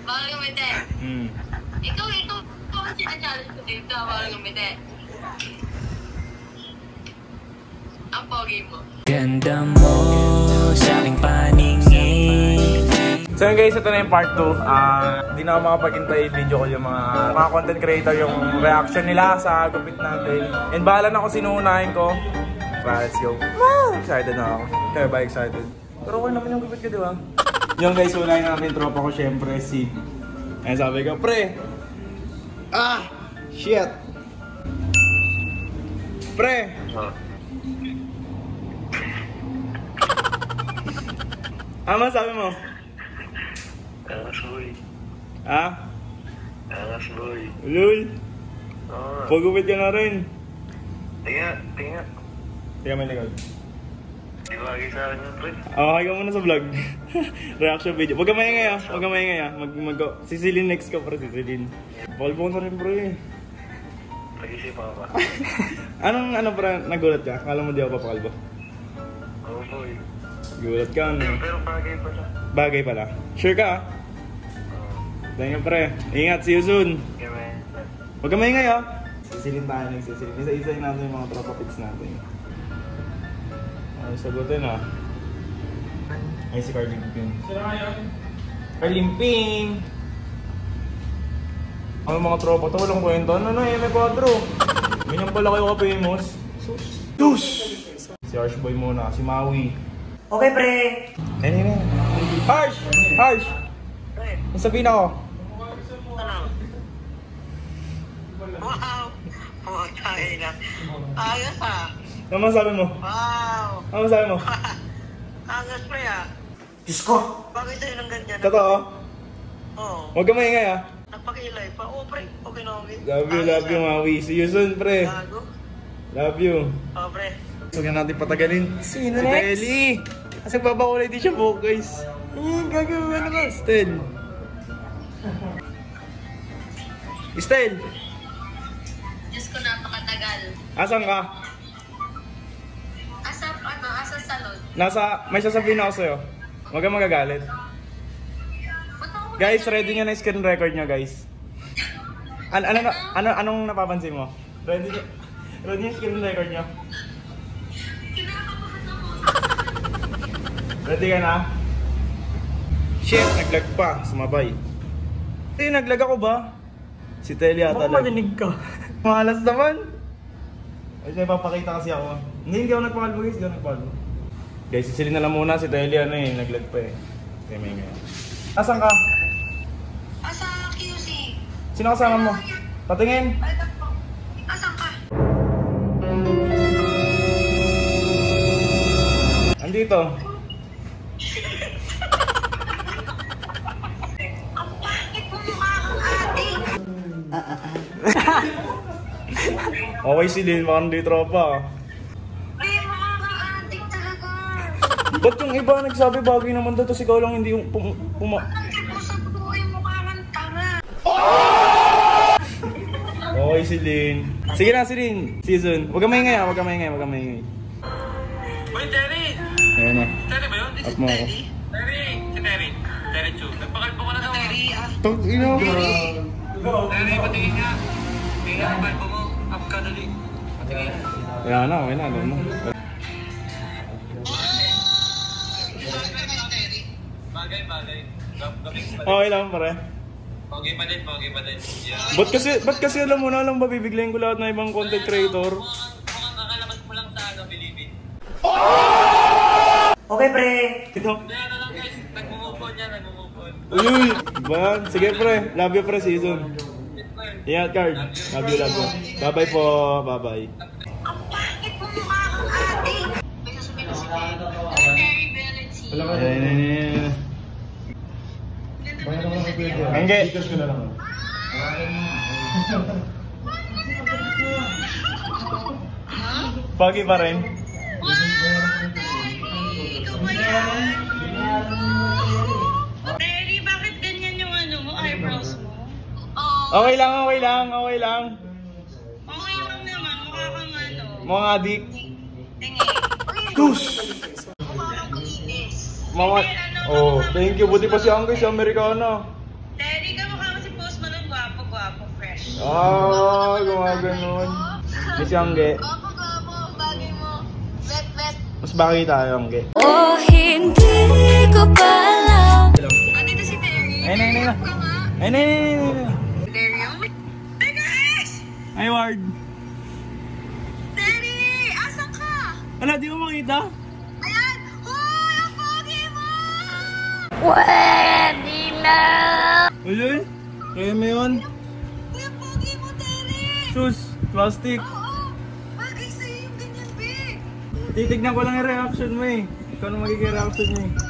Bawal gamitin. Ikaw ang sinachallenge ko dito. Bawal gamitin. Ang pogi mo. Ganda mo sa aking paningin. So yun guys, ito na yung part 2. Hindi na ako makapag-intay video ko yung mga content creator, yung reaction nila sa gupit natin. And bahala na kung sinuunahin ko. Let's go. Excited na ako. Kaya ba excited? Pero okay naman yung gupit ko, di ba? Yung guys, unahin namin tropa ko syempre si... Ayan sabi ko, pre! Shit! Pre! Ama, sabi mo? Angas boy. Angas boy. Ulul? Pagupit ka na rin. Tinga. Tinga may likod. Di ba lagi sa akin yun, pre? Okay ka muna sa vlog. Reaction video. Huwag ka maingay ah. Huwag ka maingay ah. Sisilin next ko, pre. Sisilin. Palbo na rin, pre. Nag-isipan ka ba? Anong pre, nagulat ka? Akala mo di ako papakalbo? Oo boy. Gulat ka, ano? Pero bagay pa siya. Bagay pala. Sure ka ah? Thank you, pre. Ingat, see you soon. Yeah, man. Huwag ka maingay ah. Sisilin tayo, nagsisilin. Isa-isayin natin yung mga tropa pics natin. Ay, sagutin ah. Ay, si Carl Limping. Sino nga yun? Carl Limping! Ang mga tropa to, walang kwento. Ano na, M4. Ganyan pala kayo ka-famous. Sus! Si Harshboy muna, si Maui. Okay, pre. Ayun. Harsh! Harsh! Ang sabihin ako. Ano? Wow! Oh, tayo na. Ayos ah. Ano masabi mo? Wow! Ano masabi mo? Angas pre ah. Diyos ko. Bakit tayo ng ganyan? Totoo? Oo. Huwag ka maingay ah. Nagpakilay pa. Oo pre. Okay na okay. Love you, Maui. See you soon, pre. Gago. Love you. Oo pre. So, yan natin patagalin. Sino Si next? Telly. Kasi babakulay din siya buhok, guys. Gagawin ano ka? Stel. Stel. Diyos ko, napakatagal. Asan ka? Asa salon. May sasabihin ako sa'yo. Huwag kang magagalit. Guys, ready nyo na yung screen record nyo, guys. Anong napapansin mo? Ready yung screen record nyo? Ready ka na? Shit, naglag pa. Sumabay. Naglag ako ba? Si Telly ata lag. Marinig ka. Malas naman. Ay, napapakita kasi ako. Hindi ako nagpakalbo guys. Hindi ako nagpakalbo. Guys, sisilin na lang muna si Telly naglag pa eh. Kaya may ngayon. Asan ka? Asa QC. Sino kasama mo? Patingin. Asan ka? Andito. Ang pangit mo mukha kang ate. Okay si Lynn, baka hindi tropa. May mukha kang ate talaga. Ba't yung iba nagsabi bagay naman daw, tapos ikaw lang hindi yung Ang tipo sa buhay mukha kang tanga. Okay si Lynn. Sige na si Lynn. Season. Huwag ka maingay ah, huwag ka maingay, huwag ka maingay. Uy, Terry! Ayan na. Terry ba yun? Up mo ako. Terry! Si Terry. Terry Chu. Nagpakalbo ko na daw. Terry ah. Tog, ino mo. Terry, patingin nga. Tingin ang kalbo mo. Up ka dali. Patingin. Ayan na, okay na. Alam mo. Bagay. Gabing pa din. Okay lang pare. Pogi pa din. Yeah. Ba't kasi alam mo na lang ba bibiglayin ko lahat ng ibang content creator? Mukhang kakalabas mo lang sa Bilibid. Okay, pre. Ito. Hindi, ano lang guys. Nagmumove on yan. Uy! Ba? Sige pre. Love you pre season. Ingat Card. Love you. Bye-bye po. Bye-bye. Ang pangit mo mukha kang ate. May sasabihin na si Terry Belletti. Ayan. Angge. Pagi pa rin. Ikaw ba yan? Terry, bakit ganyan yung eyebrows mo? Okay lang. Okay lang naman, mukha kang Mga adik. Tingin. Tus! Mukha kang kulinis. Mga... Oh, thank you. Buti pa si Angge, si Amerikana. Daddy, kamukha mo si Post Malone, gwapo, fresh. Gumaganon. Miss Yongge. Gwapo, bagay mo. Bet. Mas bagay tayo, Yongge. Oh, hindi ko pa alam. Andito si Terry. Ay. Terry, oh. Hey guys! Hi, Ward. Terry! Asan ka? Ala, di mo makita? Ayan! Hoy! Ang pogi mo! Pwede na. Ulul? Kaya mo yun? Uy, ang pogi mo, Terry! Shoes, plastic. Oo! Bagay sa'yo yung ganyan, babe! Titignan ko lang yung reaction mo eh. Ikaw na magiging reaction niya eh.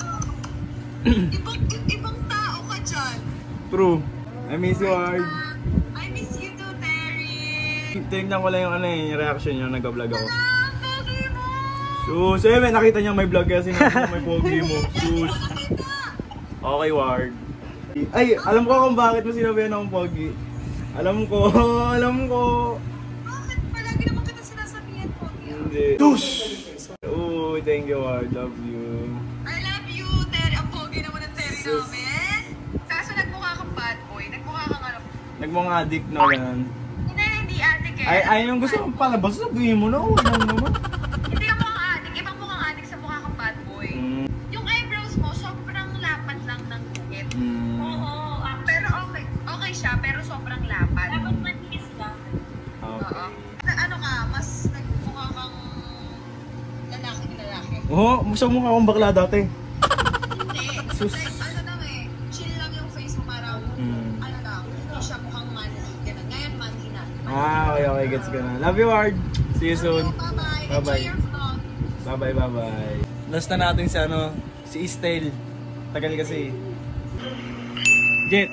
Ibang tao ka dyan. True. I miss you, Ward. I miss you too, Terry! Tignan ko lang yung ano eh, yung reaction niya, nag-vlog ako. Ang pogi mo! Sus, nakita niya may vlog kasi may pogi mo. Sus. Okay, Ward. Ay, alam ko kung bakit mo sinabihan akong pogi. Alam ko. Bakit? Palagi naman kita sinasabihan, pogi. Hindi. Sus! Oh, thank you, Ward. Love you. I love you, Terry. Ang pogi naman ng Terry namin. Kaso nagmukha kang bad boy. Nagmukha kang ano. Nagmong addict na yan. Hindi adik eh. Ay, yung gusto kong palabas, sabihin mo na. Wala naman. Hindi ka mukhang adik. Ibang mukhang adik sa mukha kang bad boy. Yung eyebrows mo, sobrang lapad lang ng guhit. Oo. Pero okay siya, pero sobrang lapad. Dapat manhis lang. Oo. Ano ka, mas nagmukha kang lalaki. Oo, gusto mo akong bakla dati. Hindi. Sus. Like, ano lang eh, chill lang yung face mo, parang, ano lang, hindi siya mukhang manly. Ganun. Ngayon, manly na. Okay, gets ko na. Love you, Ward. See you soon. Bye-bye. Bye-bye. Enjoy your vlog. Bye. Last na natin si Estelle. Tagal kasi. Jet.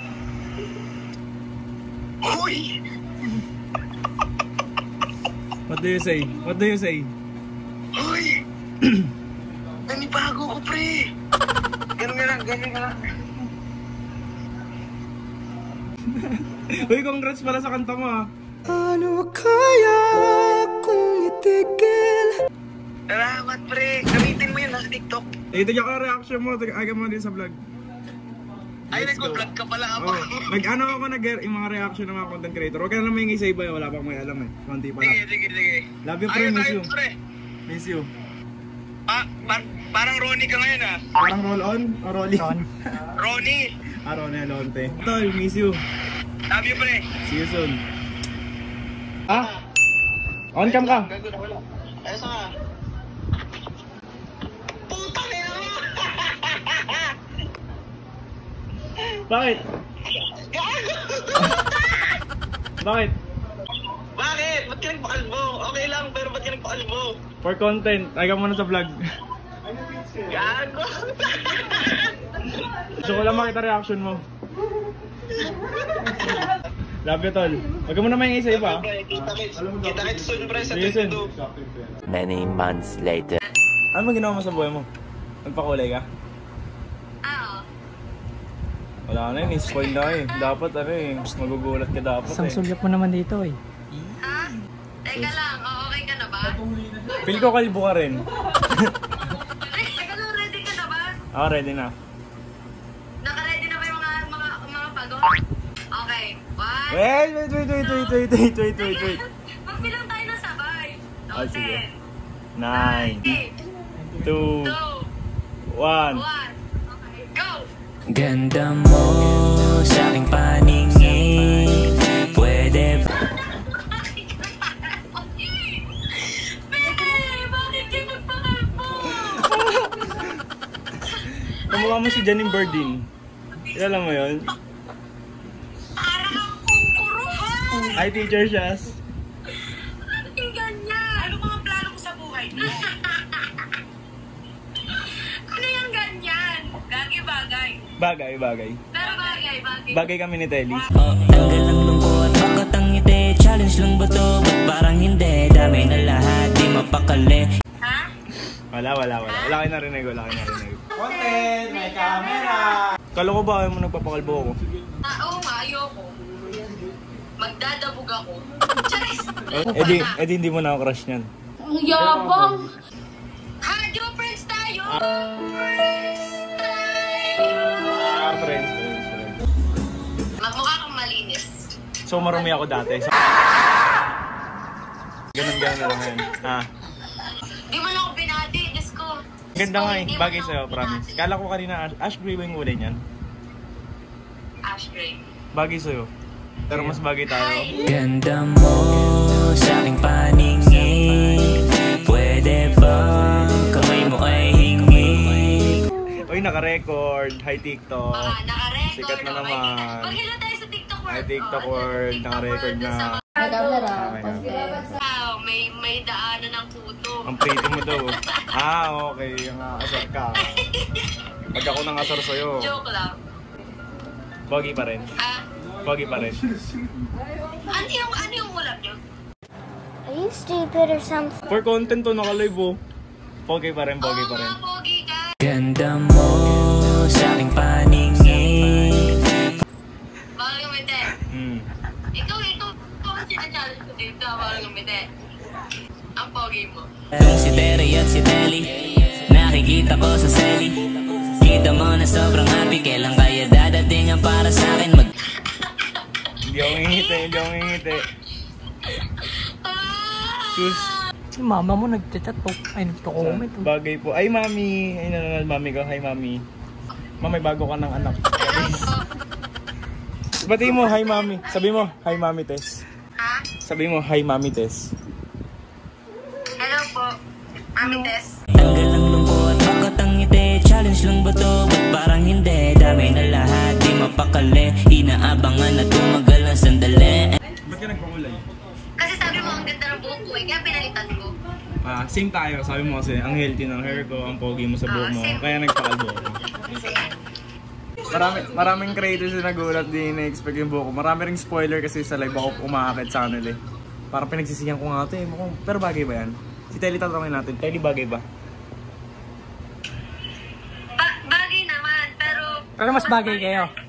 Hoy! What do you say? Hoy! Nanibago ko, pre! Ganun nga lang. Uy, congrats pala sa kanta mo ah. Ano kaya kung itigil? Salamat, pre! Gamitin mo yun sa TikTok. Tignan ko ang reaction mo. Aga mo din sa vlog. Ay, nag-vlog ka pala ako. Nag-ano ako yung mga reaction ng mga content creator. Huwag ka na may isa iba. Wala pang may alam eh. Konti pa lang. Sige. Love you, pre. Miss you. Pre. Miss you. Parang Ronnie ka ngayon, ah. Parang roll on? O rolling? Ronnie! Ronnie Alonte. Tol, miss you. Love you, pre. See you soon. On cam ka. Wala. Ayos nga. Puta na yun! Bakit? Bakit? Bakit? Ba't ka nagpakalbo? Okay lang, pero ba't ka nagpakalbo? For content. Aga mo na sa vlog. Gago! Gusto ko lang makita reaction mo. Love you, tol. Huwag mo na may isa iba. Kita-kits soon, pre, sa See you soon. 22. Many months later. Ano ba ginawa mo sa buhay mo? Nagpakulay ka? Oo. Wala na yun, spoil na eh. Dapat magugulat ka dapat eh. Sulyap mo naman dito eh. Ha? Teka lang, okay ka na ba? Feel ko kalbo ka rin. Teka lang, ready ka na ba? Ready na. Naka-ready na ba yung mga bago? Okay, one. Wait. Magbilang tayo na sabay. Sige. 9, 2, 2, 1. 1. Okay, go! Ganda mo sa aking paningin. Pwede ba? Bakit kayo magpakalbo? Kamukha mo si Janine Bardeen. Kilala mo yun? Parang ang kungkuruhan! Hi, Teacher Shaz. Ano yung ganyan? Ano mga plano mo sa buhay mo? Ano yung ganyan? Bagay-bagay. Bagay. Pero bagay. Bagay kami ni Telly. Tanggal ang lungkot, bakit ang ngiti? Challenge lang ba to? Ba't parang hindi? Dami na lahat, di mapakali. Ha? Wala kayo narinig. Content! May camera! Kala ko ba ayaw mo nagpapakalbo ako? Oo nga, ayoko. Magdadabog ako. Charis! Edi hindi mo na ako crush niyan. Ang yabang. Ha? Di ba friends tayo? Friends. So marumi ako dati. So, ganun na lang yan. Di mo lang ako binati, Diyos ko. Ganda nga eh. Bagay sa'yo, promise. Kala ko kanina ash gray ba yung kulay niyan? Ash gray. Bagay sa'yo. Pero mas bagay tayo. Ganda mo sa aking paningin. Pwede ba kamay mo ay hingi? Uy, naka-record. Hi, TikTok. Naka-record. Sikat na naman. Mag-hello tayo sa TikTok world. Hi, TikTok world. Naka-record na. Wow, may daanan ng puto. Ang pretty mo daw. Okay. Ang asar ka. Pag ako nang asar sa'yo. Joke lang. Pogi pa rin. Pogi pa rin. Ano yung ulap nyo? Are you stupid or something? For content to, naka-live oh. Pogi pa rin, pogi pa rin. Pogi ka. Ganda mo sa aking paningin. Bawal gumite. Ikaw ang sinachallenge ko dito. Bawal gumite. Ang pogi mo. Kung si Terry at si Telly, nakikita ko sa Selly. Kita mo na sobrang happy, kailan kaya dadating ang para sa akin Hindi ako ngingiti. Sus. Si mama mo nagchat-chat to. Ay, nagto-comment. Bagay po. Ay, mami. Ay, nanonood mami ko. Hi, mami. Mami, bago ka ng anak. Bati mo, hi, mami. Sabi mo, hi, mami, Tess. Ha? Sabi mo, hi, mami, Tess. Hello po. Mami Tess. Tanggal ang lungkot, bakit ang ngiti? Challenge lang ba to? Ba't parang hindi? Dami na lahat, di mapakali. Inaabangan na tumagal ng sandali. Ba't ka nagpakulay? Kasi sabi mo ang ganda ng buhok ko kaya pinalitan ko. Same tayo. Sabi mo kasi, ang healthy ng hair ko, ang pogi mo sa buhok mo. Kaya nagpakalbo ako. Maraming creators na nagulat, di na-expect yung buhok ko. Marami ring spoiler kasi sa live ako umaakit sa channel eh. Parang pinagsisihan ko nga ito eh. Pero bagay ba yan? Si Telly tatanungin natin. Telly, bagay ba? Bagay naman, pero... Pero mas bagay kayo.